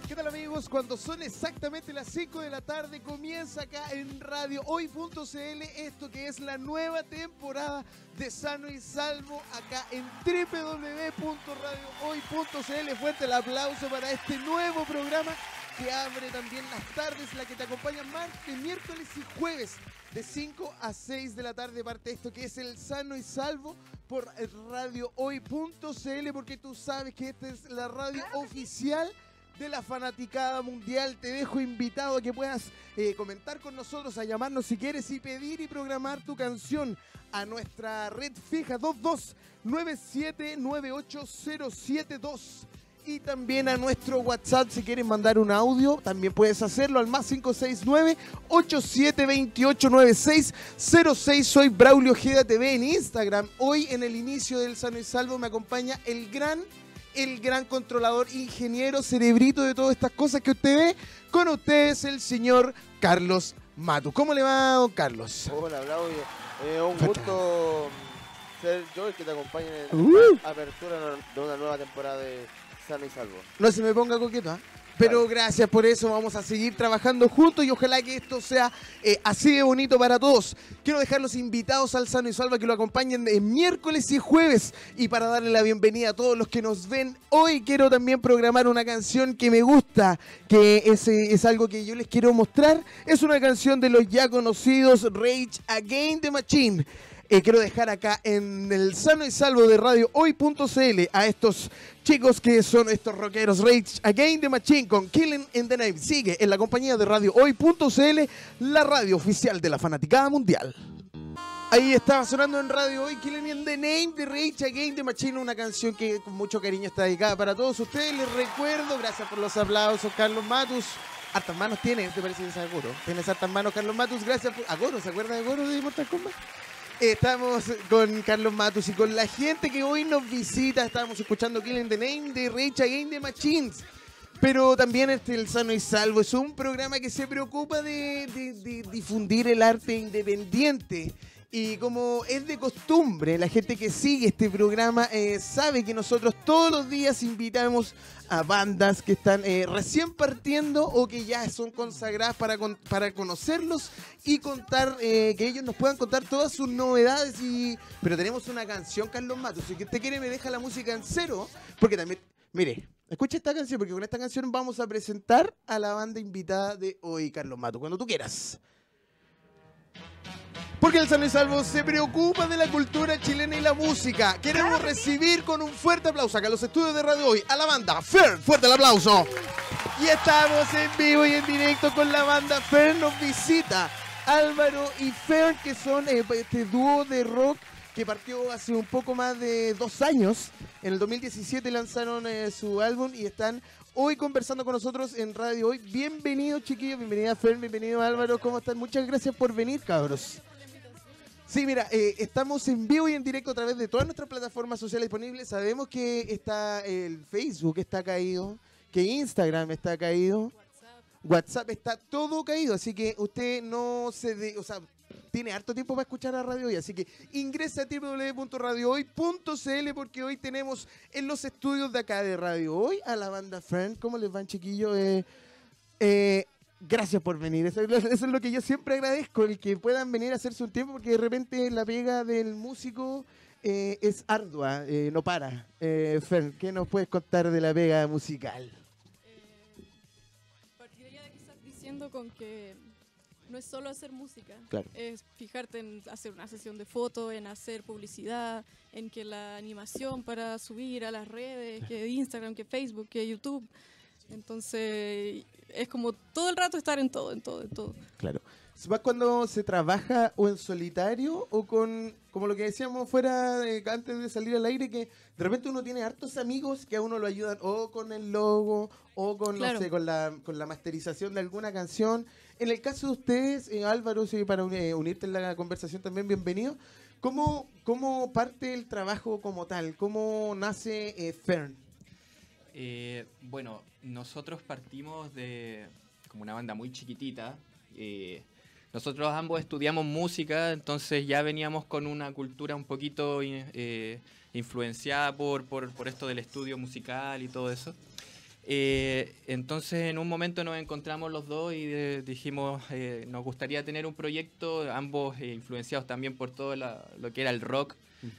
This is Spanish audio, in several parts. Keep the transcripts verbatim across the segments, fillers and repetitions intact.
¿Qué tal, amigos? Cuando son exactamente las cinco de la tarde comienza acá en Radio Hoy punto c l esto que es la nueva temporada de Sano y Salvo acá en doble u doble u doble u punto radio hoy punto c l. Fuerte el aplauso para este nuevo programa que abre también las tardes, la que te acompaña martes, miércoles y jueves de cinco a seis de la tarde. Parte esto que es el Sano y Salvo por Radio Hoy punto c l, porque tú sabes que esta es la radio oficial de la fanaticada mundial. Te dejo invitado a que puedas eh, comentar con nosotros, a llamarnos si quieres y pedir y programar tu canción a nuestra red fija dos dos nueve siete nueve ocho cero siete dos. Y también a nuestro WhatsApp, si quieres mandar un audio, también puedes hacerlo al más cinco seis nueve ocho siete dos ocho nueve seis cero seis. Soy Braulio Ojeda T V en Instagram. Hoy en el inicio del Sano y Salvo me acompaña el gran, el gran controlador, ingeniero, cerebrito de todas estas cosas que usted ve. Con ustedes el señor Carlos Matus. ¿Cómo le va, don Carlos? Hola, Braulio. Eh, un gusto ser yo el que te acompañe en Uh. la apertura de una nueva temporada de Sano y Salvo. No se me ponga coqueto, ¿eh? Pero gracias por eso, vamos a seguir trabajando juntos y ojalá que esto sea eh, así de bonito para todos. Quiero dejar los invitados al Sano y Salvo que lo acompañen en miércoles y jueves. Y para darle la bienvenida a todos los que nos ven hoy, quiero también programar una canción que me gusta, que es, eh, es algo que yo les quiero mostrar. Es una canción de los ya conocidos Rage Against the Machine. Eh, quiero dejar acá en el Sano y Salvo de Radio Hoy punto c l a estos chicos que son estos rockeros, Rage Against the Machine con Killing in the Name. Sigue en la compañía de Radio Hoy punto c l, la radio oficial de la fanaticada mundial. Ahí estaba sonando en Radio Hoy Killing in the Name de Rage Against the Machine, una canción que con mucho cariño está dedicada para todos ustedes. Les recuerdo, gracias por los aplausos, Carlos Matus. Hartas manos tiene, ¿te parece que es Agoro? ¿Tienes hartas manos, Carlos Matus? Gracias por... Agoro, ¿se acuerda de Agoro de Mortal Kombat? Estamos con Carlos Matus y con la gente que hoy nos visita. Estamos escuchando Killing the Name de Rage Against the Machines. Pero también este, el Sano y Salvo es un programa que se preocupa de, de, de difundir el arte independiente. Y como es de costumbre, la gente que sigue este programa eh, sabe que nosotros todos los días invitamos a bandas que están eh, recién partiendo o que ya son consagradas para, con, para conocerlos y contar, eh, que ellos nos puedan contar todas sus novedades. Y pero tenemos una canción, Carlos Matus, si usted quiere me deja la música en cero, porque también, mire, escucha esta canción, porque con esta canción vamos a presentar a la banda invitada de hoy, Carlos Matus, cuando tú quieras. Porque el Sano y Salvo se preocupa de la cultura chilena y la música. Queremos recibir con un fuerte aplauso acá a los estudios de Radio Hoy a la banda Fern. Fuerte el aplauso. Y estamos en vivo y en directo con la banda Fern. Nos visita Álvaro y Fern, que son eh, este dúo de rock que partió hace un poco más de dos años. En el dos mil diecisiete lanzaron eh, su álbum y están hoy conversando con nosotros en Radio Hoy. Bienvenidos, chiquillos, bienvenida Fern, bienvenido Álvaro. ¿Cómo están? Muchas gracias por venir, cabros. Sí, mira, eh, estamos en vivo y en directo a través de todas nuestras plataformas sociales disponibles. Sabemos que está el Facebook está caído, que Instagram está caído, WhatsApp está todo caído, así que usted no se de, o sea, tiene harto tiempo para escuchar a Radio Hoy, así que ingresa a doble u doble u doble u punto radio hoy punto c l porque hoy tenemos en los estudios de acá de Radio Hoy a la banda Friend. ¿Cómo les van, chiquillos? Eh, eh, Gracias por venir, eso, eso es lo que yo siempre agradezco, el que puedan venir a hacerse un tiempo, porque de repente la pega del músico eh, es ardua, eh, no para. Eh, Fern, ¿qué nos puedes contar de la pega musical? Eh, partiría de que estás diciendo con que no es solo hacer música, Claro. es fijarte en hacer una sesión de fotos, en hacer publicidad, en que la animación para subir a las redes, que Instagram, que Facebook, que YouTube. Entonces es como todo el rato estar en todo, en todo, en todo. Claro. ¿Más cuando se trabaja o en solitario o con, como lo que decíamos fuera de, antes de salir al aire, que de repente uno tiene hartos amigos que a uno lo ayudan o con el logo o con, Claro. no sé, con la, con la masterización de alguna canción? En el caso de ustedes, eh, Álvaro, sí, para eh, unirte en la conversación también, bienvenido. ¿Cómo, cómo parte el trabajo como tal? ¿Cómo nace eh, Fern? Eh, bueno, nosotros partimos de como una banda muy chiquitita. Eh, nosotros ambos estudiamos música, entonces ya veníamos con una cultura un poquito eh, influenciada por, por, por esto del estudio musical y todo eso. Eh, entonces en un momento nos encontramos los dos y eh, dijimos, eh, nos gustaría tener un proyecto, ambos eh, influenciados también por todo la, lo que era el rock,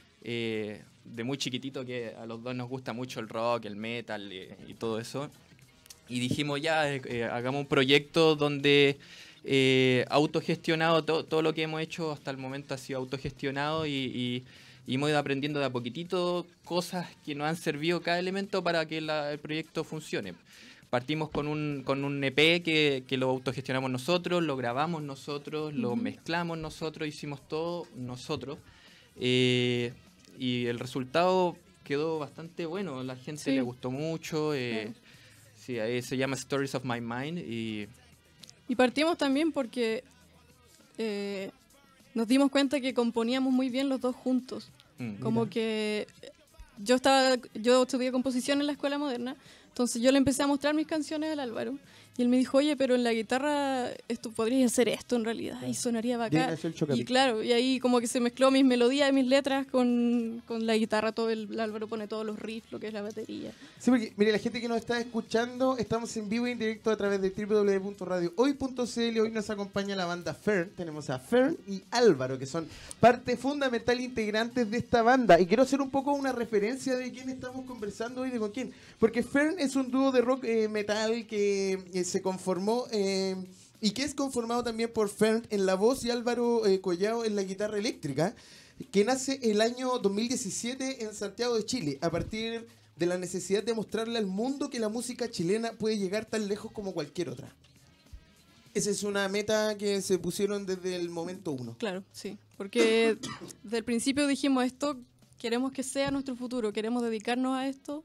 eh, de muy chiquitito, que a los dos nos gusta mucho el rock, el metal eh, y todo eso. Y dijimos ya, eh, eh, hagamos un proyecto donde eh, autogestionado, to, todo lo que hemos hecho hasta el momento ha sido autogestionado y, y, y hemos ido aprendiendo de a poquitito cosas que nos han servido cada elemento para que la, el proyecto funcione. Partimos con un, con un E P que, que lo autogestionamos nosotros, lo grabamos nosotros, lo Ujú. mezclamos nosotros, hicimos todo nosotros. Eh, y el resultado quedó bastante bueno, a la gente Sí. le gustó mucho. Eh, Claro. Sí, ahí se llama Stories of My Mind y Y partimos también porque eh, nos dimos cuenta que componíamos muy bien los dos juntos. mm, Como que yo estaba, yo estudié composición en la escuela moderna, entonces yo le empecé a mostrar mis canciones al Álvaro y él me dijo, oye, pero en la guitarra esto podrías hacer esto en realidad y sonaría De ahí bacán. nació el Y Chocapic. claro, y ahí como que se mezcló mis melodías y mis letras con, con la guitarra, todo el, el Álvaro pone todos los riffs, lo que es la batería. Sí, porque, mire, la gente que nos está escuchando, estamos en vivo y en directo a través de w w w punto radio hoy punto c l. Hoy nos acompaña la banda Fern. Tenemos a Fern y Álvaro, que son parte fundamental e integrantes de esta banda. Y quiero hacer un poco una referencia de quién estamos conversando hoy, de con quién. Porque Fern es un dúo de rock eh, metal que eh, se conformó eh, y que es conformado también por Fern en la voz y Álvaro eh, Collao en la guitarra eléctrica, que nace el año dos mil diecisiete en Santiago de Chile, a partir de la necesidad de mostrarle al mundo que la música chilena puede llegar tan lejos como cualquier otra. Esa es una meta que se pusieron desde el momento uno. Claro, sí, porque desde el principio dijimos esto, queremos que sea nuestro futuro, queremos dedicarnos a esto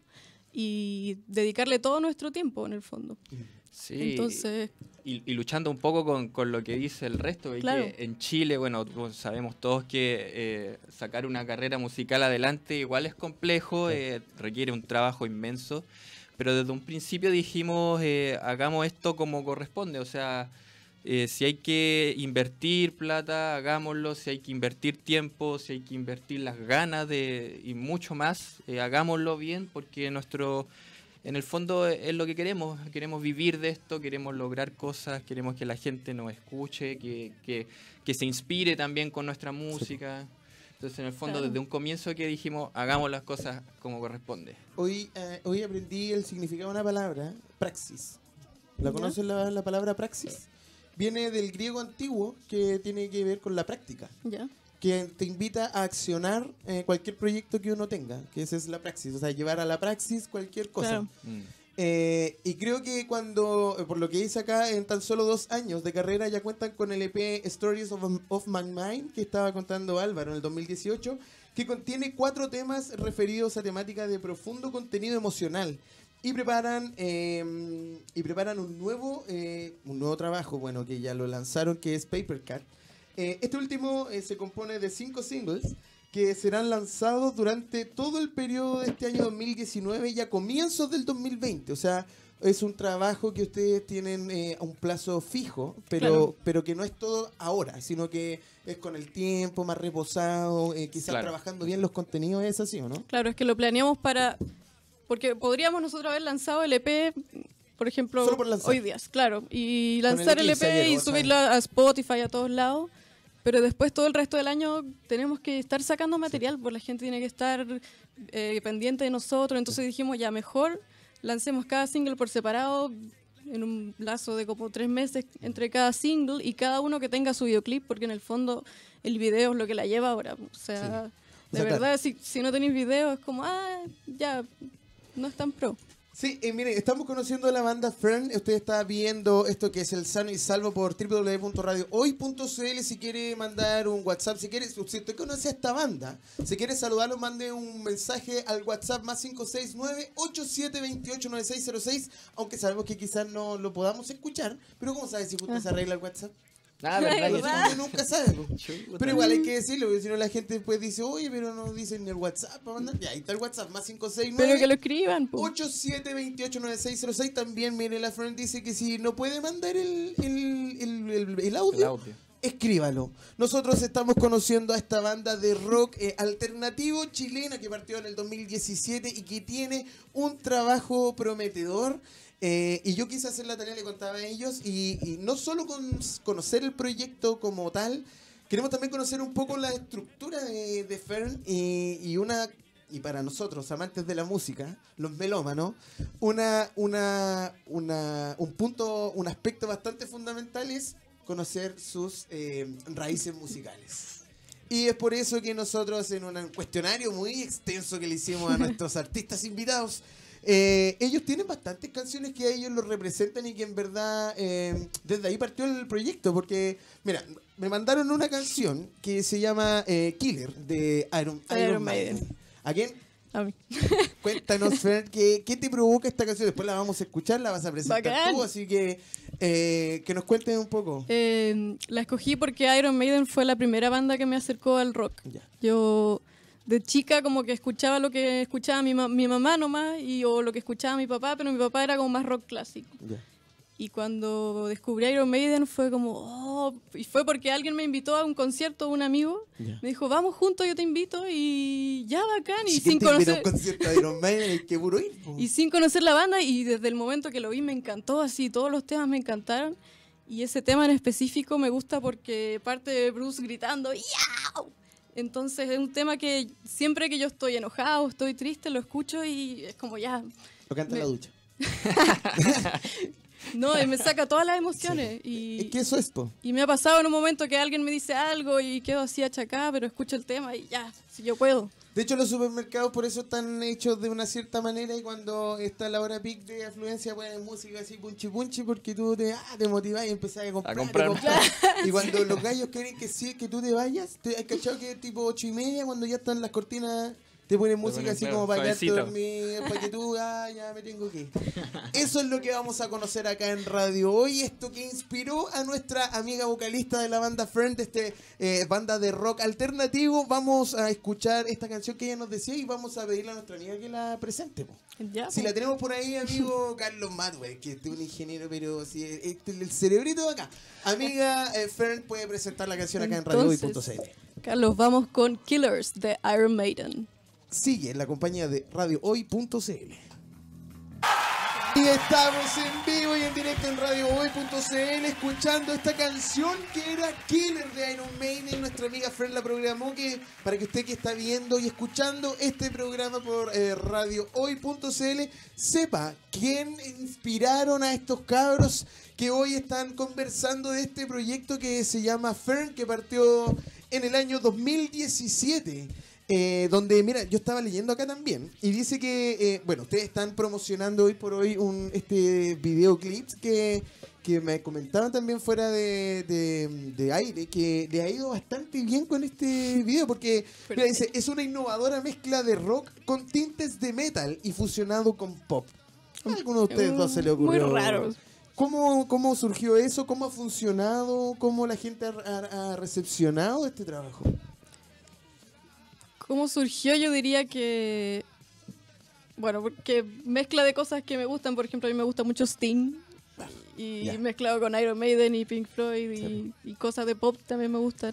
y dedicarle todo nuestro tiempo en el fondo. sí, Entonces, y, y luchando un poco con, con lo que dice el resto, de Claro. que en Chile, bueno, pues sabemos todos que eh, sacar una carrera musical adelante igual es complejo, eh, requiere un trabajo inmenso, pero desde un principio dijimos, eh, hagamos esto como corresponde, o sea, eh, si hay que invertir plata, hagámoslo, si hay que invertir tiempo, si hay que invertir las ganas de y mucho más, eh, hagámoslo bien, porque nuestro... En el fondo es lo que queremos, queremos vivir de esto, queremos lograr cosas, queremos que la gente nos escuche, que, que, que se inspire también con nuestra música. Entonces, en el fondo, Claro. desde un comienzo que dijimos, hagamos las cosas como corresponde. Hoy, eh, hoy aprendí el significado de una palabra, praxis. ¿La ¿Ya? conoces la, la palabra praxis? Viene del griego antiguo, que tiene que ver con la práctica, ya, que te invita a accionar eh, cualquier proyecto que uno tenga, que esa es la praxis, o sea, llevar a la praxis cualquier cosa. claro. Mm. Eh, y creo que cuando, eh, por lo que dice acá, en tan solo dos años de carrera ya cuentan con el E P Stories of, of My Mind, que estaba contando Álvaro en el dos mil dieciocho, que contiene cuatro temas referidos a temáticas de profundo contenido emocional. Y preparan eh, y preparan un nuevo eh, un nuevo trabajo, bueno, que ya lo lanzaron, que es Paper Cut. Eh, este último eh, se compone de cinco singles que serán lanzados durante todo el periodo de este año dos mil diecinueve y a comienzos del dos mil veinte. O sea, es un trabajo que ustedes tienen eh, a un plazo fijo, pero, Claro. pero que no es todo ahora, sino que es con el tiempo, más reposado, eh, quizás Claro. trabajando bien los contenidos, ¿es así o no? Claro, es que lo planeamos para... Porque podríamos nosotros haber lanzado el E P, por ejemplo, Solo por lanzar. hoy día, claro, y Con el lanzar el, eclipse E P ayer, y o sea. subirlo a Spotify, a todos lados, pero después todo el resto del año tenemos que estar sacando material, porque la gente tiene que estar eh, pendiente de nosotros, entonces dijimos, ya mejor lancemos cada single por separado, en un lazo de como tres meses entre cada single, y cada uno que tenga su videoclip, porque en el fondo el video es lo que la lleva ahora, o sea... Sí. De O sea, verdad, claro. si, si no tenéis video, es como, ah, ya, no es tan pro. Sí, eh, miren, estamos conociendo a la banda Fern. Usted está viendo esto que es el Sano y Salvo por w w w punto radio hoy punto c l. Si quiere mandar un WhatsApp, si quiere, si usted conoce a esta banda, si quiere saludarlo, mande un mensaje al WhatsApp más cinco seis nueve, ocho siete dos ocho, nueve seis cero seis. Aunque sabemos que quizás no lo podamos escuchar, pero ¿cómo sabe si usted se arregla el WhatsApp? Ah, ¿verdad? Ay, Y- ¿verdad? Uno nunca sabe. po. Chuta. Pero igual hay que decirlo, porque si no la gente después dice, oye, pero no dicen ni el WhatsApp para mandar. Ya, ahí está el WhatsApp, más cinco seis nueve. Pero que lo escriban, po. ocho siete dos ocho, nueve seis cero seis. También, mire, la Fran dice que si no puede mandar el, el, el, el- el audio, El audio. escríbalo. Nosotros estamos conociendo a esta banda de rock eh, alternativo chilena que partió en el dos mil diecisiete y que tiene un trabajo prometedor. Eh, y yo quise hacer la tarea, le contaba a ellos, y, y no solo con conocer el proyecto como tal, queremos también conocer un poco la estructura de, de Fern y, y una... Y para nosotros, amantes de la música, los melómanos, una, una, una, un punto, un aspecto bastante fundamental es conocer sus eh, raíces musicales. Y es por eso que nosotros, en un cuestionario muy extenso que le hicimos a nuestros artistas invitados, eh, ellos tienen bastantes canciones que a ellos los representan y que en verdad eh, desde ahí partió el proyecto. Porque, mira, me mandaron una canción que se llama eh, Killer de Iron, Iron, Iron Maiden. Maiden. ¿A quién? A mí. Cuéntanos, Fer, ¿qué, ¿qué te provoca esta canción? Después la vamos a escuchar, la vas a presentar Bacán. tú, así que eh, que nos cuentes un poco. Eh, la escogí porque Iron Maiden fue la primera banda que me acercó al rock. Ya. Yo de chica como que escuchaba lo que escuchaba mi, ma- mi mamá nomás y, o lo que escuchaba mi papá, pero mi papá era como más rock clásico. Ya. Y cuando descubrí Iron Maiden fue como, oh, y fue porque alguien me invitó a un concierto, un amigo, Ya. me dijo, vamos juntos, yo te invito, y ya bacán, y Si sin te invita a conocer... un concierto de Iron Maiden, hay que puro ir. Po. Y sin conocer la banda, y desde el momento que lo vi me encantó, así, todos los temas me encantaron. Y ese tema en específico me gusta porque parte de Bruce gritando, ¡Yau! Entonces es un tema que siempre que yo estoy enojado, estoy triste, lo escucho y es como ya... Lo canta en me- la ducha. No, y me saca todas las emociones. Y, Es que eso es, po. y me ha pasado en un momento que alguien me dice algo y quedo así achacada, pero escucho el tema y ya, si yo puedo. De hecho, los supermercados por eso están hechos de una cierta manera y cuando está la hora peak de afluencia ponen música así punchi punchi porque tú te, ah, te motivás y empezás a comprar. A comprar. y comprar. Y cuando los gallos quieren que sí, que tú te vayas, te, ¿has cachado que tipo ocho y media cuando ya están las cortinas te ponen música ponen, así claro, como para quedarte suavecito. dormir, para que tú, ah, ya me tengo que ir. Eso es lo que vamos a conocer acá en Radio Hoy, esto que inspiró a nuestra amiga vocalista de la banda Friend, este eh, banda de rock alternativo. Vamos a escuchar esta canción que ella nos decía y vamos a pedirle a nuestra amiga que la presente. Po. Ya, Si la tenemos por ahí, amigo Carlos Madwell, que es un ingeniero, pero si este es el cerebrito de acá. Amiga eh, Fern puede presentar la canción acá en radio hoy punto c l. Carlos, vamos con Killers de Iron Maiden. Sigue en la compañía de radio hoy punto c l. Y estamos en vivo y en directo en radio hoy punto c l escuchando esta canción que era Killer de Iron Maiden. Nuestra amiga Fern la programó que, para que usted que está viendo y escuchando este programa por eh, radio hoy punto c l sepa quién inspiraron a estos cabros que hoy están conversando de este proyecto que se llama Fern, que partió en el año dos mil diecisiete. Eh, donde, mira, yo estaba leyendo acá también y dice que, eh, bueno, ustedes están promocionando hoy por hoy un este videoclip que, que me comentaban también fuera de, de, de aire, que le ha ido bastante bien con este video porque, mira, dice, es una innovadora mezcla de rock con tintes de metal y fusionado con pop. ¿A alguno de ustedes dos se le ocurrió? Muy raro. ¿Cómo, ¿Cómo surgió eso? ¿Cómo ha funcionado? ¿Cómo la gente ha, ha- ha recepcionado este trabajo? ¿Cómo surgió? Yo diría que... Bueno, porque mezcla de cosas que me gustan. Por ejemplo, a mí me gusta mucho Sting. Y Ya. mezclado con Iron Maiden y Pink Floyd y, Sí. y cosas de pop también me gustan.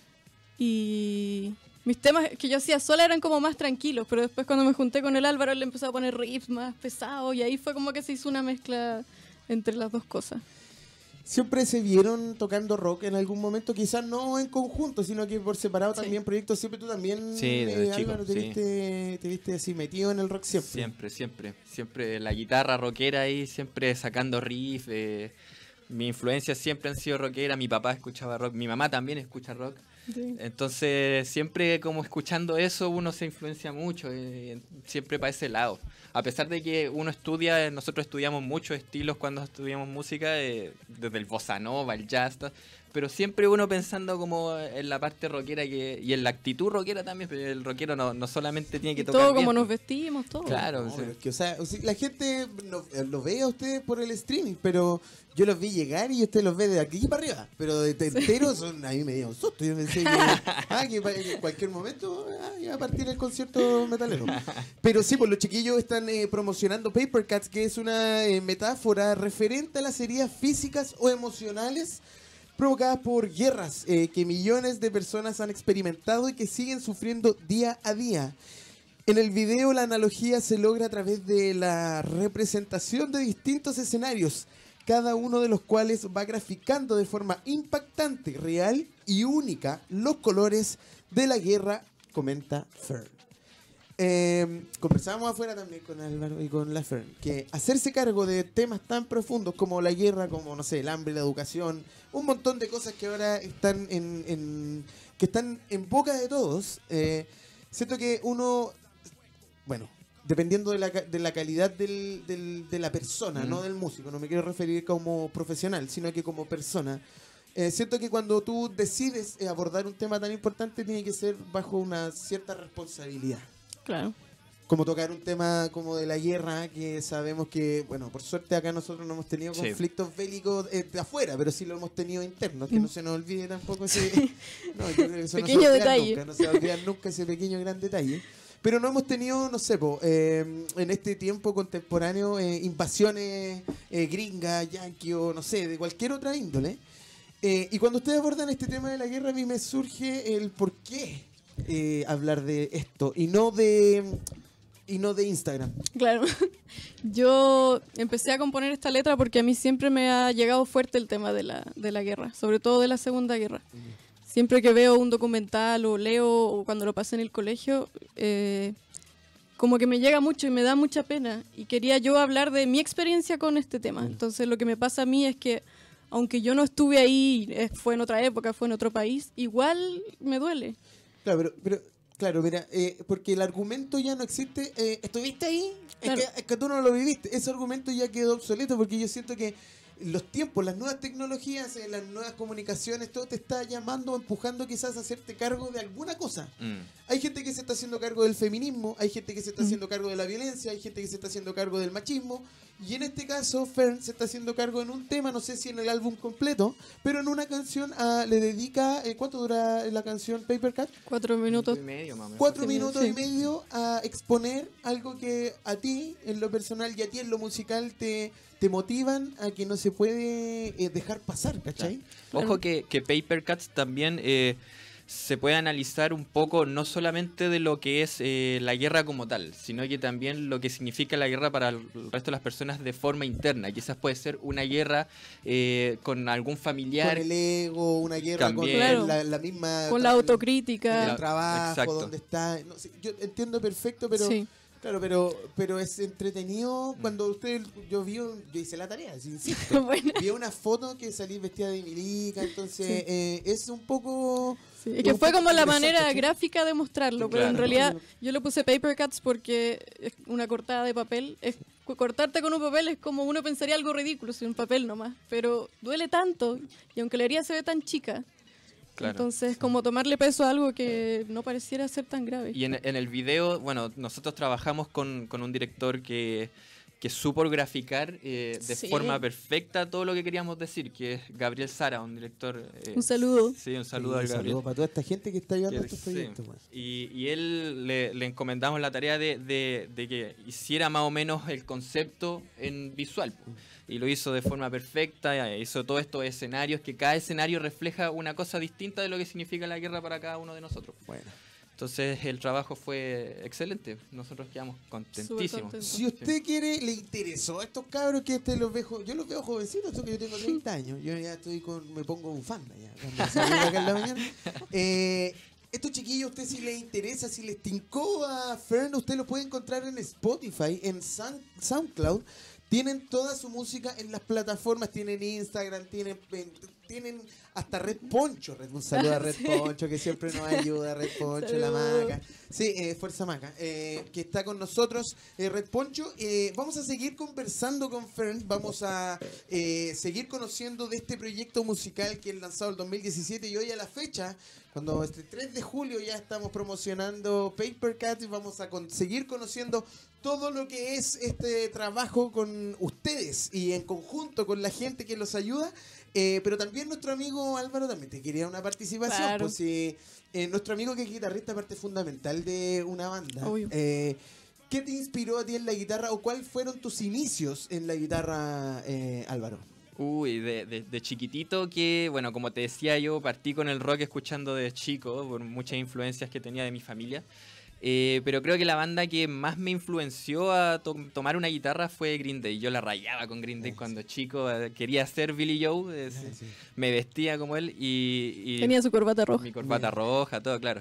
Y mis temas que yo hacía sola eran como más tranquilos, pero después cuando me junté con el Álvaro él le empezó a poner riffs más pesados y ahí fue como que se hizo una mezcla entre las dos cosas. ¿Siempre se vieron tocando rock en algún momento? Quizás no en conjunto, sino que por separado Sí. también proyectos. Siempre tú también, Sí, desde chico, Álvaro, te, sí. viste, te viste así metido en el rock siempre. Siempre, siempre. Siempre la guitarra rockera ahí, siempre sacando riff. Eh, mi influencia siempre han sido rockera. Mi papá escuchaba rock, mi mamá también escucha rock. Sí. Entonces, siempre como escuchando eso, uno se influencia mucho, eh, siempre para ese lado. A pesar de que uno estudia, nosotros estudiamos muchos estilos cuando estudiamos música, eh, desde el bossa nova, el jazz, ta- pero siempre uno pensando como en la parte rockera que, y en la actitud rockera también, pero el rockero no, no solamente tiene que Y tocar todo bien, como nos pues. vestimos, todo. Claro, No, sí. pero es que, o sea, o sea, la gente no- lo ve a ustedes por el streaming, pero yo los vi llegar y usted los ve de aquí para arriba. Pero de de entero son, a mí me dio un susto. Yo pensé que, ah, que pa- que en cualquier momento ah, iba a partir el concierto metalero. Pero sí, pues los chiquillos están eh, promocionando Paper Cats, que es una eh, metáfora referente a las heridas físicas o emocionales provocadas por guerras eh, que millones de personas han experimentado y que siguen sufriendo día a día. En el video la analogía se logra a través de la representación de distintos escenarios, cada uno de los cuales va graficando de forma impactante, real y única los colores de la guerra, comenta Fern. Eh, conversábamos afuera también con Álvaro y con la Fern, que hacerse cargo de temas tan profundos como la guerra, como no sé, el hambre, la educación, un montón de cosas que ahora están en, en que están en boca de todos, eh, siento que uno, bueno, dependiendo de la, de la calidad del, del, de la persona, mm. no del músico, no me quiero referir como profesional, sino que como persona. Eh, siento que cuando tú decides eh, abordar un tema tan importante, tiene que ser bajo una cierta responsabilidad. Claro. Como tocar un tema como de la guerra, que sabemos que, bueno, por suerte acá nosotros no hemos tenido sí. conflictos bélicos eh, de afuera, pero sí lo hemos tenido internos, que no se nos olvide tampoco ese... No, yo creo que eso pequeño no se detalle. Nunca, no se va a olvidar nunca ese pequeño gran detalle. Pero no hemos tenido, no sé, po, eh, en este tiempo contemporáneo, eh, invasiones eh, gringas, yanqui o no sé, de cualquier otra índole. Eh, y cuando ustedes abordan este tema de la guerra, a mí me surge el por qué eh, hablar de esto y no de y no de Instagram. Claro. Yo empecé a componer esta letra porque a mí siempre me ha llegado fuerte el tema de la, de la guerra, sobre todo de la Segunda Guerra. Siempre que veo un documental o leo o cuando lo pasé en el colegio, eh, como que me llega mucho y me da mucha pena. Y quería yo hablar de mi experiencia con este tema. Entonces lo que me pasa a mí es que, aunque yo no estuve ahí, eh, fue en otra época, fue en otro país, igual me duele. Claro, pero, pero claro, mira, eh, porque el argumento ya no existe. Eh, ¿Estuviste ahí? Claro. Es, que, es que tú no lo viviste. Ese argumento ya quedó obsoleto porque yo siento que los tiempos, las nuevas tecnologías, eh, las nuevas comunicaciones, todo te está llamando, empujando quizás a hacerte cargo de alguna cosa. Mm. Hay gente que se está haciendo cargo del feminismo, hay gente que se está mm. haciendo cargo de la violencia, hay gente que se está haciendo cargo del machismo, y en este caso Fern se está haciendo cargo en un tema, no sé si en el álbum completo, pero en una canción uh, le dedica, eh, ¿cuánto dura la canción Paper Cut? Cuatro minutos. Y medio, más o menos. Cuatro minutos sí. y medio a exponer algo que a ti, en lo personal, y a ti en lo musical te... te motivan a que no se puede eh, dejar pasar, ¿cachai? Claro. Ojo que, que Paper Cuts también eh, se puede analizar un poco no solamente de lo que es eh, la guerra como tal, sino que también lo que significa la guerra para el resto de las personas de forma interna. Quizás puede ser una guerra eh, con algún familiar. Con el ego, una guerra también. con Claro. la, la misma... Con la autocrítica. El trabajo, Exacto. donde está... No sé, yo entiendo perfecto, pero... Sí. Claro, pero pero es entretenido cuando usted, yo vi, un, yo hice la tarea, insisto, Bueno. vi una foto que salí vestida de milica, entonces Sí. eh, es un poco... Sí, es que fue como la manera ¿cachai? gráfica de mostrarlo, pero Claro. en realidad yo le puse paper cuts porque es una cortada de papel. Es, cortarte con un papel es como uno pensaría algo ridículo, si un papel nomás, pero duele tanto y aunque la herida se ve tan chica, Claro. entonces como tomarle peso a algo que no pareciera ser tan grave. Y en, en el video, bueno, nosotros trabajamos con, con un director que, que supo graficar eh, de Sí. forma perfecta todo lo que queríamos decir, que es Gabriel Sara, un director... eh, Un saludo. Sí, un saludo Sí, al un Gabriel. saludo para toda esta gente que está ayudando a Que- estos sí. proyectos. pues. Y, y él le, le encomendamos la tarea de, de- de que hiciera más o menos el concepto en visual. po. Y lo hizo de forma perfecta, eh, hizo todos estos escenarios, que cada escenario refleja una cosa distinta de lo que significa la guerra para cada uno de nosotros. Bueno. Entonces el trabajo fue excelente, nosotros quedamos contentísimos. contentos. Si usted quiere, le interesó a estos cabros que este los ve, jo- yo los veo jovencitos, esto que yo tengo treinta años, yo ya estoy con, me pongo bufanda ya, cuando salgo acá en la mañana. Eh, estos chiquillos, a usted si les interesa, si les tincó a Fern, usted lo puede encontrar en Spotify, en Sound- SoundCloud. Tienen toda su música en las plataformas, tienen Instagram, tienen, eh, tienen hasta Red Poncho. Red- Un saludo a Red Sí. Poncho, que siempre nos ayuda, Red Poncho, la Saludos. maca. Sí, eh, Fuerza Maca, eh, que está con nosotros, eh, Red Poncho. Eh, vamos a seguir conversando con Fern, vamos a eh, seguir conociendo de este proyecto musical que es lanzado el dos mil diecisiete y hoy a la fecha, cuando este tres de julio ya estamos promocionando Paper Cut y vamos a con- seguir conociendo todo lo que es este trabajo con ustedes y en conjunto con la gente que los ayuda. Eh, pero también nuestro amigo Álvaro también te quería una participación. Claro. Pues, eh, eh, nuestro amigo que es guitarrista, parte fundamental de una banda. Obvio. Eh, ¿Qué te inspiró a ti en la guitarra o cuáles fueron tus inicios en la guitarra, eh, Álvaro? Uy, de, de, de chiquitito que, bueno, como te decía, yo partí con el rock escuchando de chico, por muchas influencias que tenía de mi familia. Eh, pero creo que la banda que más me influenció a to tomar una guitarra fue Green Day. Yo la rayaba con Green Day cuando chico, eh, quería ser Billy Joe, eh, sí. me vestía como él y, y... Tenía su corbata roja. Mi corbata roja, todo, claro.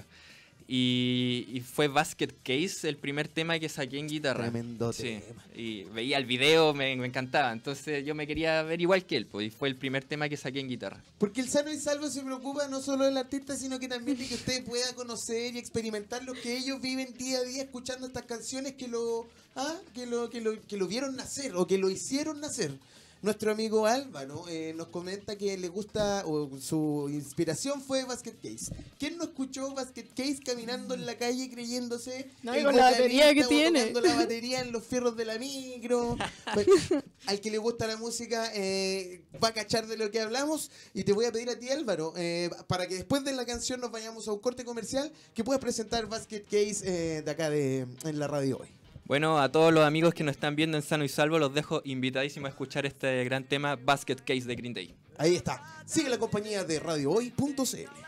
Y, y fue Basket Case el primer tema que saqué en guitarra. Tremendo sí. tema. Y veía el video, me, me encantaba. Entonces yo me quería ver igual que él, pues, y fue el primer tema que saqué en guitarra. Porque el Sano y Salvo se preocupa no solo del artista, sino que también de que usted pueda conocer y experimentar lo que ellos viven día a día escuchando estas canciones que lo, ah, que lo, que lo, que lo vieron nacer o que lo hicieron nacer. Nuestro amigo Álvaro eh, nos comenta que le gusta, o su inspiración fue Basket Case. ¿Quién no escuchó Basket Case caminando en la calle creyéndose no, el con la batería que tiene? Tocando la batería en los fierros de la micro. Pues, al que le gusta la música eh, va a cachar de lo que hablamos. Y te voy a pedir a ti, Álvaro, eh, para que después de la canción nos vayamos a un corte comercial, que puedas presentar Basket Case eh, de acá de, en la radio hoy. Bueno, a todos los amigos que nos están viendo en Sano y Salvo, los dejo invitadísimos a escuchar este gran tema, Basket Case de Green Day. Ahí está. Sigue la compañía de radio hoy punto c l.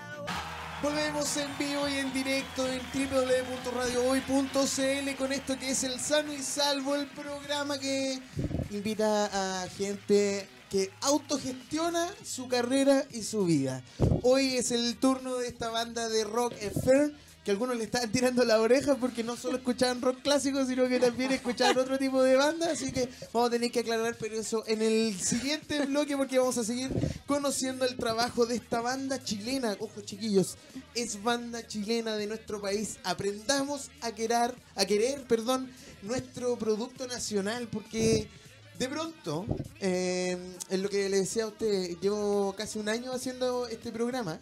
Volvemos en vivo y en directo en w w w punto radio hoy punto c l con esto que es el Sano y Salvo, el programa que invita a gente que autogestiona su carrera y su vida. Hoy es el turno de esta banda de rock Fair, que algunos le estaban tirando la oreja porque no solo escuchaban rock clásico, sino que también escuchaban otro tipo de banda, así que vamos a tener que aclarar pero eso en el siguiente bloque, porque vamos a seguir conociendo el trabajo de esta banda chilena. Ojo, chiquillos, es banda chilena de nuestro país. Aprendamos a querer, a querer, perdón, nuestro producto nacional, porque de pronto, eh, en lo que le decía a usted, llevo casi un año haciendo este programa.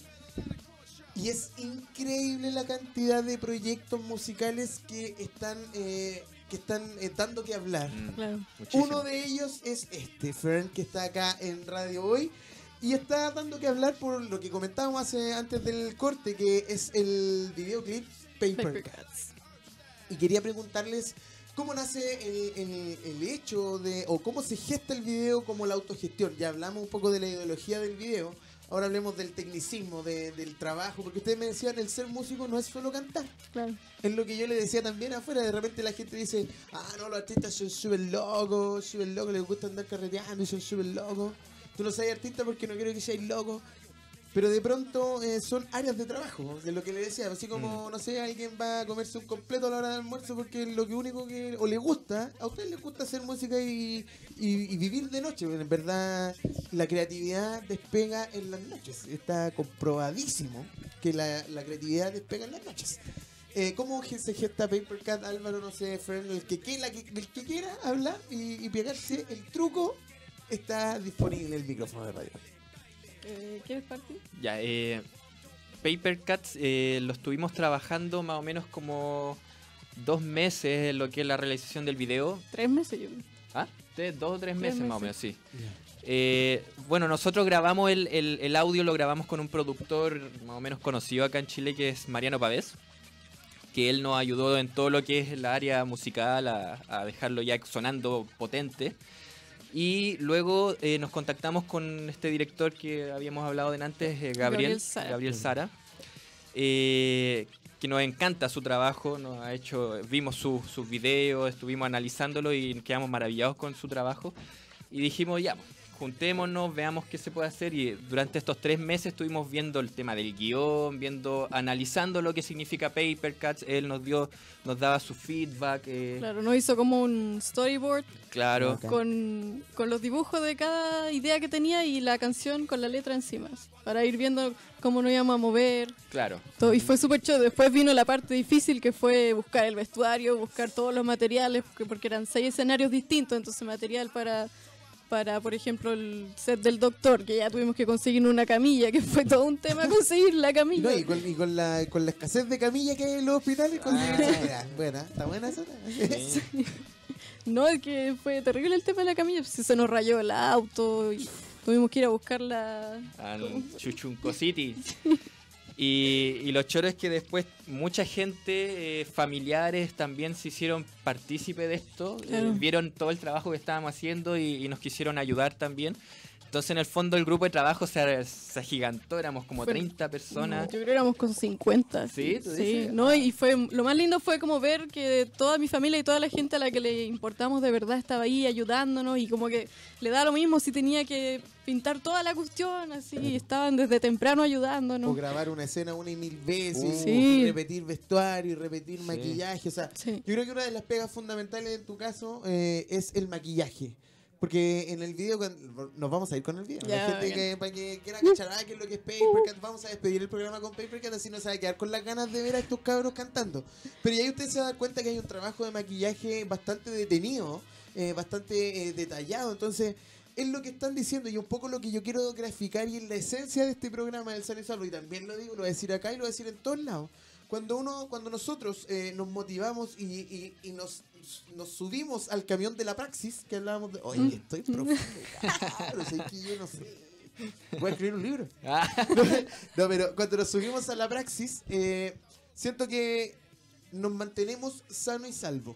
Y es increíble la cantidad de proyectos musicales que están eh, que están eh, dando que hablar. Mm, claro. Uno de ellos es este, Fern, que está acá en Radio Hoy. Y está dando que hablar por lo que comentábamos hace, antes del corte, que es el videoclip Paper, Paper Cuts. Cuts. Y quería preguntarles cómo nace el, el, el hecho de, o cómo se gesta el video como la autogestión. Ya hablamos un poco de la ideología del video. Ahora hablemos del tecnicismo, de, del trabajo, porque ustedes me decían, el ser músico no es solo cantar. Claro. Es lo que yo le decía también afuera, de repente la gente dice, ah, no, los artistas son súper locos, súper locos, les gusta andar carreteando y son súper locos. Tú no sabes artista porque no quiero que seáis locos. Pero de pronto eh, son áreas de trabajo, de lo que le decía, así como, mm. no sé, alguien va a comerse un completo a la hora del almuerzo porque lo que único que, o le gusta, a ustedes les gusta hacer música y, y, y vivir de noche. En verdad, la creatividad despega en las noches, está comprobadísimo que la, la creatividad despega en las noches. Eh, ¿Cómo se gesta Paper Cut, Álvaro? No sé, Fred, el que, que, la, el que quiera hablar y, y pegarse el truco, está disponible en el micrófono de radio. Eh, ¿Quieres partir? Ya, eh, Paper Cuts eh, lo estuvimos trabajando más o menos como dos meses en lo que es la realización del video. Tres meses yo. ¿Ah? ¿Tres, dos o tres, tres meses, meses más o menos, sí. Yeah. Eh, bueno, nosotros grabamos el, el, el audio, lo grabamos con un productor más o menos conocido acá en Chile, que es Mariano Pavés, que él nos ayudó en todo lo que es la área musical a, a dejarlo ya sonando potente. Y luego eh, nos contactamos con este director que habíamos hablado de antes, eh, Gabriel, Gabriel Sara, Gabriel Sara eh, que nos encanta su trabajo, nos ha hecho, vimos sus su videos, estuvimos analizándolo y quedamos maravillados con su trabajo. Y dijimos, ya, juntémonos, veamos qué se puede hacer. Y durante estos tres meses estuvimos viendo el tema del guión, viendo, analizando lo que significa Paper Cuts. Él nos dio, nos daba su feedback. Eh. Claro, nos hizo como un storyboard. Claro. Okay. Con, con los dibujos de cada idea que tenía y la canción con la letra encima. Para ir viendo cómo nos íbamos a mover. Claro. Todo, y fue súper chido. Después vino la parte difícil, que fue buscar el vestuario, buscar todos los materiales, porque, porque eran seis escenarios distintos. Entonces material para... para, por ejemplo, el set del doctor, que ya tuvimos que conseguir una camilla, que fue todo un tema conseguir la camilla. No, y con, y con, la, con la escasez de camilla que hay en los hospitales, conseguir ah. buena, está buena esa. Sí. Sí. No, es que fue terrible el tema de la camilla, se nos rayó el auto y tuvimos que ir a buscarla al Chuchunco City. Y, y lo choro es que después mucha gente, eh, familiares también se hicieron partícipe de esto, Claro. eh, vieron todo el trabajo que estábamos haciendo y, y nos quisieron ayudar también. Entonces en el fondo el grupo de trabajo se, se agigantó, éramos como Fue- treinta personas. No, yo creo que éramos con cincuenta. ¿Sí? ¿Tú Sí, dices? no, y fue lo más lindo fue como ver que toda mi familia y toda la gente a la que le importamos de verdad estaba ahí ayudándonos y como que le da lo mismo si tenía que pintar toda la cuestión, así, estaban desde temprano O ayudándonos. grabar una escena una y mil veces, Uh. Sí. y repetir vestuario, y repetir maquillaje. O sea, Sí. yo creo que una de las pegas fundamentales en tu caso eh, es el maquillaje. Porque en el video, cuando- nos vamos a ir con el video. Ya, la gente bien. que, para que quiera cachar ah, qué es lo que es Papercat, vamos a despedir el programa con Papercat, así no se va a quedar con las ganas de ver a estos cabros cantando. Pero ahí usted se da cuenta que hay un trabajo de maquillaje bastante detenido, eh, bastante eh, detallado. Entonces, es lo que están diciendo y un poco lo que yo quiero graficar y es la esencia de este programa del Sano y Salvo. Y también lo digo, lo voy a decir acá y lo voy a decir en todos lados. Cuando uno, cuando nosotros eh, nos motivamos y, y, y nos, nos subimos al camión de la praxis, que hablábamos de, oye, estoy profundo, claro, sé que yo no sé. Voy a escribir un libro. Ah, No, pero cuando nos subimos a la praxis, eh, siento que nos mantenemos sano y salvo.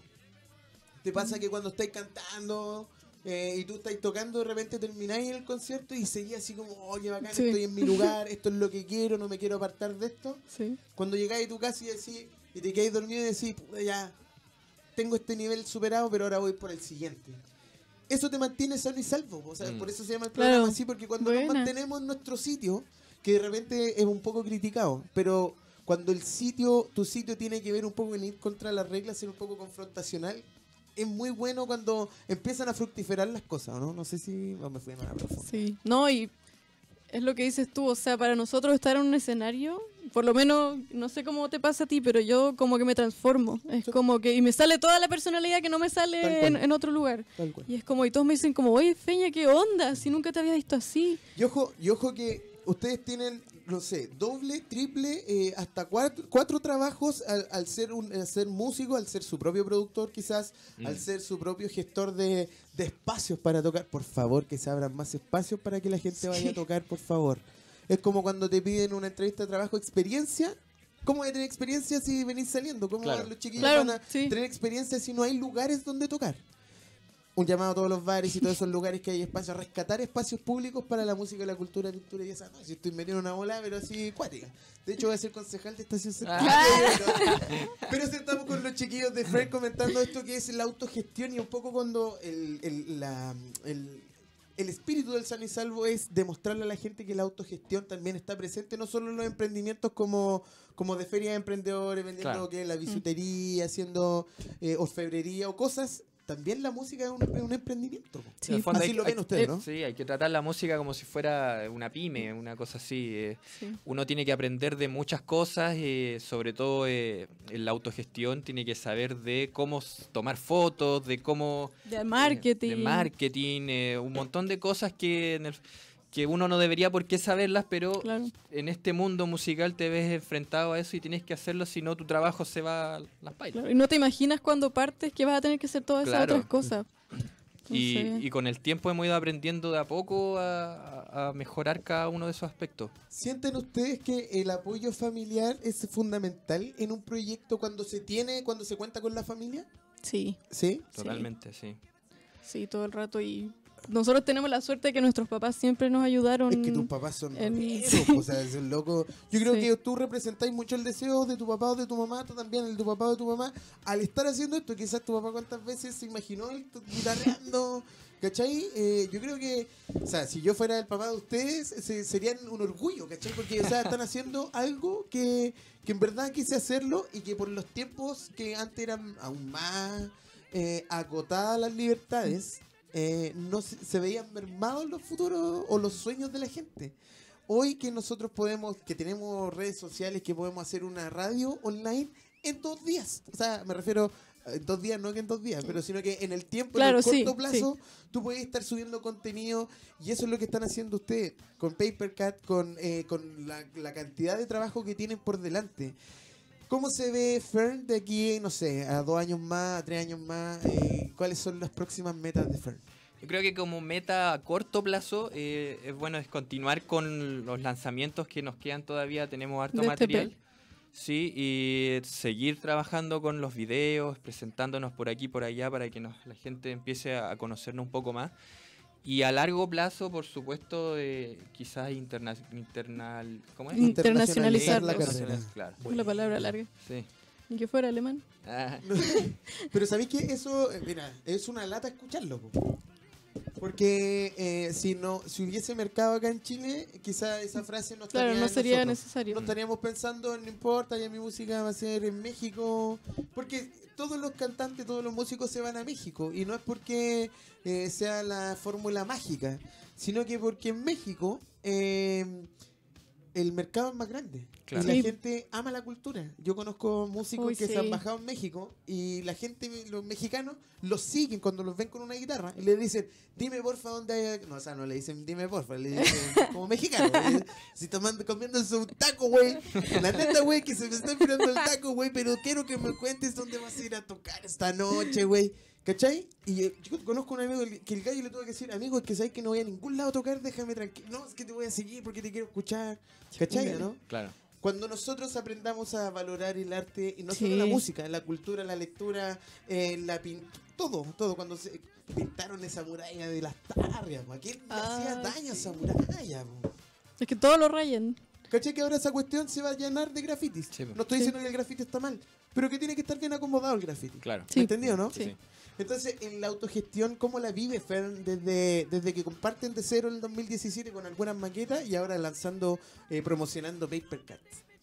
Te pasa que cuando estáis cantando eh, y tú estáis tocando, de repente termináis el concierto y seguís así como, oh, qué bacán, Sí. estoy en mi lugar, esto es lo que quiero, no me quiero apartar de esto. Sí. Cuando llegáis a tu casa y decís, y te quedáis dormido y decís, puta, ya tengo este nivel superado, pero ahora voy por el siguiente. Eso te mantiene sano y salvo. O sea, Mm. por eso se llama el Claro. programa así, porque cuando nos Buena. mantenemos en nuestro sitio, que de repente es un poco criticado, pero cuando el sitio, tu sitio tiene que ver un poco en ir contra las reglas, ser un poco confrontacional, es muy bueno cuando empiezan a fructiferar las cosas, ¿no? No sé si oh, me fui a una profunda. Sí, no, y es lo que dices tú, o sea, para nosotros estar en un escenario, por lo menos, no sé cómo te pasa a ti, pero yo como que me transformo, es Sí. como que, y me sale toda la personalidad que no me Tal sale cual. en, en otro lugar. Tal cual. Y es como, y todos me dicen como, oye, Feña, ¿qué onda? Si nunca te había visto así. Y ojo, y ojo que ustedes tienen, no sé, doble, triple, eh, hasta cuatro, cuatro trabajos al, al ser un al ser músico, al ser su propio productor quizás, Mm. al ser su propio gestor de, de espacios para tocar. Por favor, que se abran más espacios para que la gente vaya a tocar, por favor. Es como cuando te piden una entrevista de trabajo, experiencia. ¿Cómo voy a tener experiencia si venís saliendo? ¿Cómo Claro. los chiquillos Claro, van a sí. tener experiencia si no hay lugares donde tocar? Un llamado a todos los bares y todos esos lugares que hay espacios, a rescatar espacios públicos para la música, la cultura, la pintura y esa. No, si estoy metiendo una bola, pero así cuática. De hecho, voy a ser concejal de estación central. Pero si estamos con los chiquillos de Fred comentando esto que es la autogestión y un poco cuando el, el, la, el, el espíritu del Sano y Salvo es demostrarle a la gente que la autogestión también está presente, no solo en los emprendimientos como, como de feria de emprendedores, vendiendo Claro. que la bisutería, haciendo eh, orfebrería o cosas. También la música es un, es un emprendimiento. po. Sí, En el fondo Así hay- lo ven hay- ustedes, ¿no? Sí, hay que tratar la música como si fuera una pyme, una cosa así. eh. Sí. Uno tiene que aprender de muchas cosas, eh, sobre todo eh, en la autogestión, tiene que saber de cómo s- tomar fotos, de cómo... De marketing. eh, de marketing, eh, un montón de cosas que, en el- que uno no debería por qué saberlas, pero Claro. en este mundo musical te ves enfrentado a eso y tienes que hacerlo, si no tu trabajo se va a las pailas. Claro, y no te imaginas cuando partes que vas a tener que hacer todas esas Claro. otras cosas. Y, Entonces, y con el tiempo hemos ido aprendiendo de a poco a, a- a mejorar cada uno de esos aspectos. ¿Sienten ustedes que el apoyo familiar es fundamental en un proyecto cuando se tiene, cuando se cuenta con la familia? sí, ¿Sí? Totalmente, sí. sí, todo el rato. Y nosotros tenemos la suerte de que nuestros papás siempre nos ayudaron. Es que tus papás son en- rockeros, sí. o sea, son locos. Yo creo Sí. que tú representáis mucho el deseo de tu papá o de tu mamá, tú también el de tu papá o de tu mamá. Al estar haciendo esto, quizás tu papá cuántas veces se imaginó él to- guitarreando, ¿cachai? Eh, yo creo que, o sea, si yo fuera el papá de ustedes, se- serían un orgullo, ¿cachai? Porque, o sea, están haciendo algo que, que en verdad quise hacerlo y que por los tiempos que antes eran aún más eh, acotadas las libertades, eh, no se, se veían mermados los futuros o los sueños de la gente. Hoy que nosotros podemos, que tenemos redes sociales, que podemos hacer una radio online en dos días. O sea, me refiero, en dos días, no que en dos días, pero sino que en el tiempo, Claro, en el sí, corto plazo, tú puedes estar subiendo contenido y eso es lo que están haciendo ustedes con Papercat, con, eh, con la, la cantidad de trabajo que tienen por delante. ¿Cómo se ve Fern de aquí, no sé, a dos años más, a tres años más? Eh, ¿Cuáles son las próximas metas de Fern? Yo creo que como meta a corto plazo eh, es bueno es continuar con los lanzamientos que nos quedan todavía, tenemos harto De este material. P. Sí, y seguir trabajando con los videos, presentándonos por aquí por allá para que nos, la gente empiece a, a conocernos un poco más. Y a largo plazo, por supuesto, eh, quizás interna, internal, ¿cómo es? Internacionalizar la Internacionalizar, carrera. Claro. La palabra larga. Sí. Ni que fuera alemán. Ah, Pero ¿sabéis que eso, eh, mira, es una lata escucharlo? Po. Porque eh, si no, si hubiese mercado acá en Chile, quizá esa frase no estaría Claro, no en sería nosotros. necesario. No estaríamos pensando, no importa, ya mi música va a ser en México. Porque todos los cantantes, todos los músicos se van a México. Y no es porque eh, sea la fórmula mágica, sino que porque en México eh, el mercado es más grande. Claro. Y la Sí. gente ama la cultura. Yo conozco músicos Uy, que sí. se han bajado en México y la gente, los mexicanos, los siguen cuando los ven con una guitarra y le dicen, dime porfa dónde hay... No, o sea, no le dicen dime porfa, le dicen como mexicano. Le- si tomando, comiéndose un taco, güey. La neta, güey, que se me está mirando el taco, güey, pero quiero que me cuentes dónde vas a ir a tocar esta noche, güey. ¿Cachai? Y eh, yo conozco a un amigo que el gallo le tuvo que decir, amigo, es que sabes que no voy a ningún lado a tocar, déjame tranquilo. No, es que te voy a seguir porque te quiero escuchar. ¿Cachai, no? claro. Cuando nosotros aprendamos a valorar el arte, y no Sí. solo la música, la cultura, la lectura, eh, la pintura, todo, todo, cuando se pintaron esa muralla de las tarrias, ¿a quién le Ah, hacía daño a sí. esa muralla? Po? Es que todos lo rayan. ¿Cachai que ahora esa cuestión se va a llenar de grafitis? Sí, po. No estoy Sí. diciendo que el grafiti está mal, pero que tiene que estar bien acomodado el grafiti. Claro. Sí. ¿Me entendió, no? Sí. Sí. Entonces, en la autogestión, ¿cómo la vive Fern desde, desde que comparten de cero en el dos mil diecisiete con algunas maquetas y ahora lanzando, eh, promocionando Paper Cat?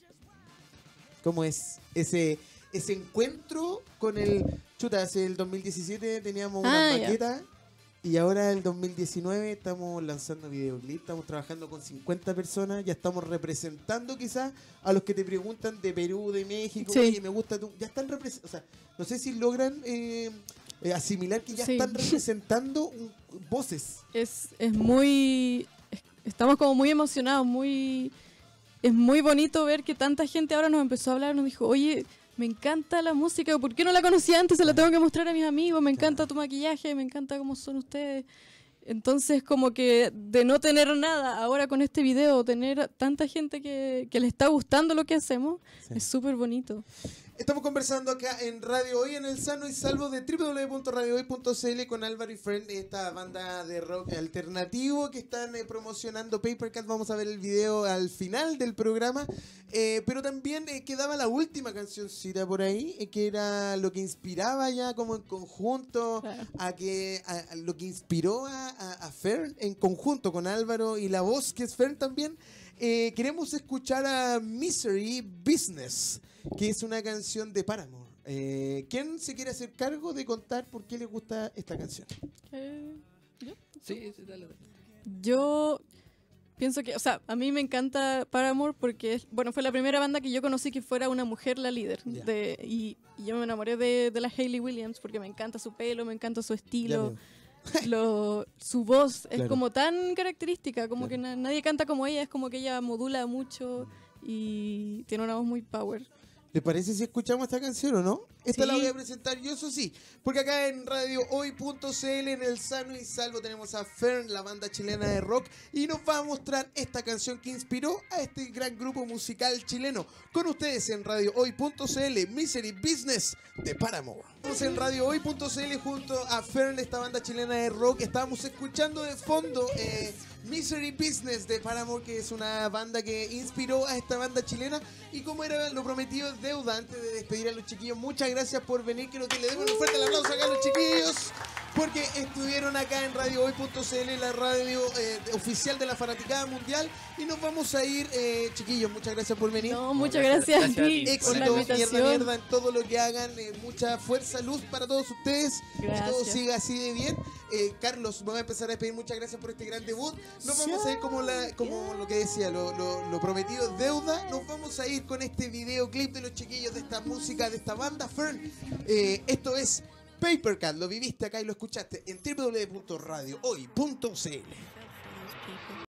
¿Cómo es ese ese encuentro con el... Chuta, hace el dos mil diecisiete teníamos una Ah, ya. maqueta y ahora el dos mil diecinueve estamos lanzando videoclip, estamos trabajando con cincuenta personas, ya estamos representando quizás a los que te preguntan de Perú, de México, Sí. oye, me gusta tú, ya están representando, o sea, no sé si logran eh, eh, asimilar que ya Sí. están representando un- voces. Es, es muy... es- estamos como muy emocionados, muy... Es muy bonito ver que tanta gente ahora nos empezó a hablar, nos dijo, oye, me encanta la música, ¿por qué no la conocía antes? Se la tengo que mostrar a mis amigos, me encanta tu maquillaje, me encanta cómo son ustedes. Entonces, como que de no tener nada, ahora con este video, tener tanta gente que, que le está gustando lo que hacemos, Sí. es súper bonito. Estamos conversando acá en Radio Hoy, en el Sano y Salvo de doble u doble u doble u punto radio hoy punto c l con Álvaro y Friend, esta banda de rock alternativo que están eh, promocionando Paper Cat. Vamos a ver el video al final del programa, eh, pero también eh, quedaba la última cancioncita por ahí, eh, que era lo que inspiraba ya como en conjunto, Claro. a que a, a lo que inspiró a, a, a Fern en conjunto con Álvaro y la voz que es Fern también. Eh, queremos escuchar a Misery Business, que es una canción de Paramore. Eh, ¿Quién se quiere hacer cargo de contar por qué les gusta esta canción? Eh, Sí, sí, dale, dale. Yo pienso que, o sea, a mí me encanta Paramore porque, es- bueno, fue la primera banda que yo conocí que fuera una mujer la líder. Ya. De, y, y yo me enamoré de, de la Hayley Williams porque me encanta su pelo, me encanta su estilo, lo, su voz es Claro. como tan característica, como Claro. que na- nadie canta como ella, es como que ella modula mucho y tiene una voz muy power. ¿Les parece si escuchamos esta canción o no? Esta Sí. la voy a presentar yo, eso sí, porque acá en Radio Hoy punto c l, en el Sano y Salvo, tenemos a Fern, la banda chilena de rock, y nos va a mostrar esta canción que inspiró a este gran grupo musical chileno. Con ustedes en Radio Hoy punto c l, Misery Business de Paramore. Estamos en Radio Hoy punto c l junto a Fern, esta banda chilena de rock. Estábamos escuchando de fondo eh, Misery Business de Paramore, que es una banda que inspiró a esta banda chilena. Y como era lo prometido es deuda, antes de despedir a los chiquillos, muchas gracias por venir. Quiero que le demos un fuerte aplauso acá a los chiquillos, porque estuvieron acá en Radio Hoy punto c l, la radio eh, oficial de la Fanaticada Mundial. Y nos vamos a ir, eh, chiquillos, muchas gracias por venir. No, muchas gracias- gracias, gracias a a ti. ti por la Éxito, mierda, invitación. mierda en todo lo que hagan. eh, mucha fuerza, luz para todos ustedes. Que todo Gracias. siga así de bien. Eh, Carlos, me voy a empezar a despedir. Muchas gracias por este gran debut. Nos vamos a ir como, la, como lo que decía, lo, lo, lo prometido es deuda. Nos vamos a ir con este videoclip de los chiquillos, de esta música, de esta banda Fern. Eh, esto es Paper Cat. Lo viviste acá y lo escuchaste en doble u doble u doble u punto radio hoy punto c l.